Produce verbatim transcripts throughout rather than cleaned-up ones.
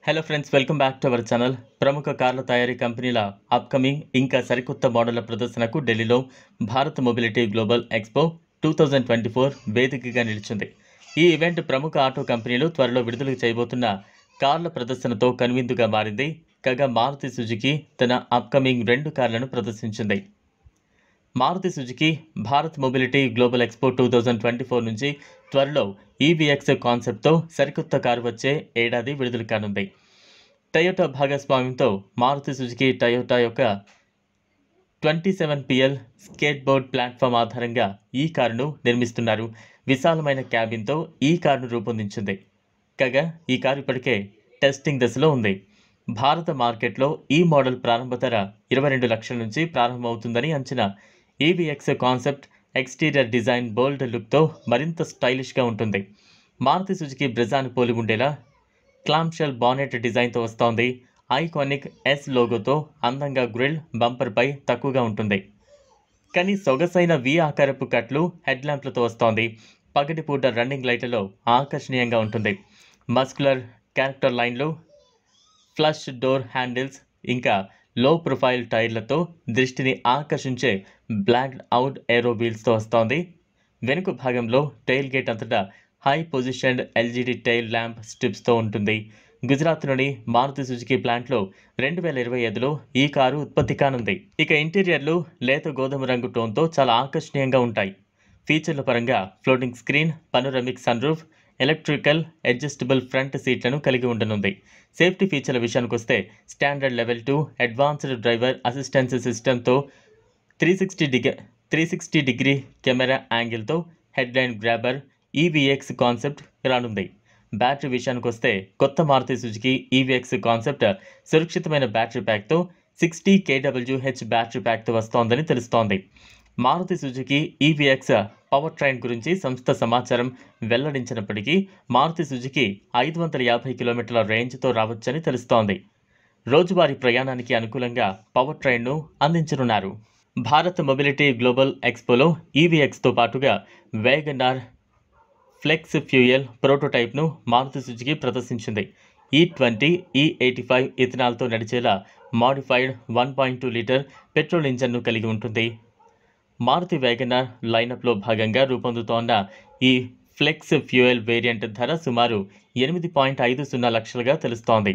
Hello friends, welcome back to our channel. ప్రముఖ కార్ల తయారీ కంపెనీల అప్కమింగ్ ఇంకా సరికొత్త మోడళ్ల ప్రదర్శనకు ఢిల్లీలో Bharat mobility global expo two thousand twenty four వేదికగా నిలిచింది. ఈ ఈవెంట్ ప్రముఖ ఆటో కంపెనీలు త్వరలో విడుదల చేయబోతున్న కార్ల ప్రదర్శనతో కనువిందుగా మారింది. కాగా మారుతి సుజుకి తన అప్కమింగ్ రెండు కార్లను ప్రదర్శించింది. Maruti Suzuki Bharat mobility global expo two thousand twenty four నుంచి త్వరలో ఈవీఎక్స్ కాన్సెప్ట్తో సరికొత్త కారు వచ్చే ఏడాది విడుదల కానుంది. టయోటా భాగస్వామ్యంతో మారుతి సుజుకి టయోటా యొక్క twenty seven PL skateboard platform ఆధారంగా ఈ కారును నిర్మిస్తున్నారు. విశాలమైన క్యాబిన్తో ఈ కారును రూపొందించింది. కాగా ఈ కారు ఇప్పటికే టెస్టింగ్ దశలో ఉంది. భారత మార్కెట్లో ఈ మోడల్ ప్రారంభ ధర ఇరవై రెండు లక్షల నుంచి ప్రారంభమవుతుందని అంచనా. EVX concept exterior design bold లుక్తో మరింత స్టైలిష్గా ఉంటుంది. మారుతి సుజుకి బ్రెజాను పోలి ఉండేలా క్లాంషెల్ బానెట్ డిజైన్తో వస్తోంది. ఐకానిక్ ఎస్ లోగోతో అందంగా గ్రిల్ బంపర్పై తక్కువగా ఉంటుంది. కానీ సొగసైన వి ఆకారపు కట్లు హెడ్ ల్యాంప్లతో వస్తోంది. పగటిపూట రన్నింగ్ లైట్లలో ఆకర్షణీయంగా ఉంటుంది. మస్కులర్ క్యారెక్టర్ లైన్లు, ఫ్లష్ డోర్ హ్యాండిల్స్ ఇంకా లో ప్రొఫైల్ టైర్లతో దృష్టిని ఆకర్షించే బ్లాక్ అవుట్ ఏరో వీల్స్తో వస్తోంది. వెనుక భాగంలో టైల్ గేట్ అంతటా high positioned LED tail lamp స్ట్రిప్స్తో ఉంటుంది. గుజరాత్లోని మారుతి సుజుకి ప్లాంట్లో రెండు వేల ఇరవై ఐదులో ఈ కారు ఉత్పత్తి కానుంది. ఇక ఇంటీరియర్లు లేత గోధుమ రంగు టోన్తో చాలా ఆకర్షణీయంగా ఉంటాయి. ఫీచర్ల పరంగా floating screen, panoramic sunroof, electrical adjustable front సీట్లను కలిగి ఉండనుంది. సేఫ్టీ ఫీచర్ల విషయానికి వస్తే standard level two advanced driver assistance సిస్టమ్తో three sixty degree three sixty degree camera యాంగిల్తో headline grabber EVX concept రానుంది. బ్యాటరీ విషయానికి వస్తే కొత్త మారుతి సుజుకి ఈవీఎక్స్ కాన్సెప్ట్ సురక్షితమైన బ్యాటరీ ప్యాక్తో సిక్స్టీ కేడబ్ల్యూహెచ్ బ్యాటరీ ప్యాక్తో వస్తోందని తెలుస్తోంది. Maruti Suzuki EVX powertrain గురించి సంస్థ సమాచారం వెల్లడించినప్పటికీ మారుతి సుజుకి ఐదు వందల యాభై కిలోమీటర్ల రేంజ్తో రావచ్చని తెలుస్తోంది. రోజువారీ ప్రయాణానికి అనుకూలంగా పవర్ ట్రైన్ను అందించనున్నారు. భారత్ మొబిలిటీ గ్లోబల్ ఎక్స్పోలో ఈవీఎక్స్తో పాటుగా వేగనార్ ఫ్లెక్స్ ఫ్యూయల్ ప్రోటోటైప్ను మారుతి సుజుకి ప్రదర్శించింది. E twenty E eighty five ఇథనాల్తో నడిచేలా modified one point two litre petrol ఇంజన్ను కలిగి ఉంటుంది. మారుతి వేగనార్ లైనప్లో భాగంగా రూపొందుతోన్న ఈ ఫ్లెక్స్ ఫ్యూయల్ వేరియంట్ ధర సుమారు ఎనిమిది పాయింట్ ఐదు సున్నా లక్షలుగా తెలుస్తోంది.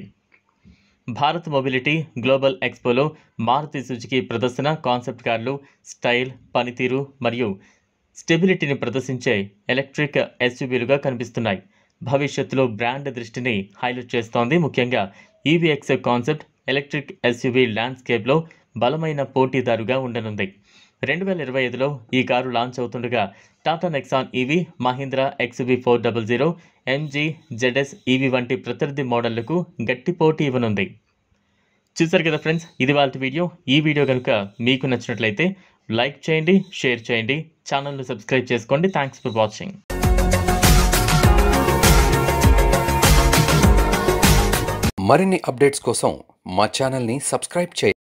భారత్ మొబిలిటీ గ్లోబల్ ఎక్స్పోలో మారుతి సుజుకి ప్రదర్శన కాన్సెప్ట్ కార్లు స్టైల్, పనితీరు మరియు స్టెబిలిటీని ప్రదర్శించే ఎలక్ట్రిక్ ఎస్యూవీలుగా కనిపిస్తున్నాయి. భవిష్యత్తులో బ్రాండ్ దృష్టిని హైలైట్ చేస్తోంది. ముఖ్యంగా ఈవీఎక్స్ కాన్సెప్ట్ ఎలక్ట్రిక్ ఎస్యూవీ ల్యాండ్స్కేప్లో బలమైన పోటీదారుగా ఉండనుంది. రెండు వేల ఇరవై ఐదులో ఈ కారు లాంచ్ అవుతుండగా Tata Nexon EV, Mahindra XUV four double zero, MG ZS EV వంటి ప్రత్యర్థి మోడళ్లకు గట్టి పోటీ ఇవ్వనుంది. చూసారు కదా ఫ్రెండ్స్, ఇది వాళ్ళ వీడియో. ఈ వీడియో కనుక మీకు నచ్చినట్లయితే లైక్ చేయండి, షేర్ చేయండి, ఛానల్ను సబ్స్క్రైబ్ చేసుకోండి. Thanks for watching. మరిన్ని అప్డేట్స్ కోసం మా ఛానల్ని సబ్స్క్రైబ్ చేయండి.